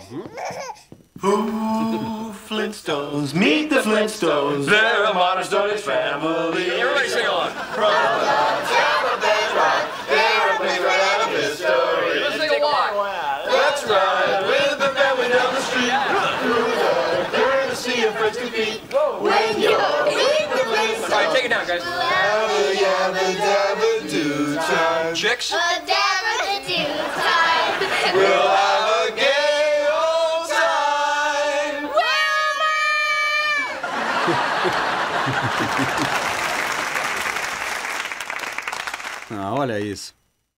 Ooh, Flintstones, meet the Flintstones. They're a modern Stone Age family. Everybody sing along. From the top of bedrock, they're a place right out of history. Let's sing along. That's right, with the family down the street. Through the courtesy of friends compete. When you're with the Flintstones. All right, take it down, guys. Dabba-dabba-dabba-do time. Chicks. Dabba-do time. We'll have a gay old time. Ah, olha isso.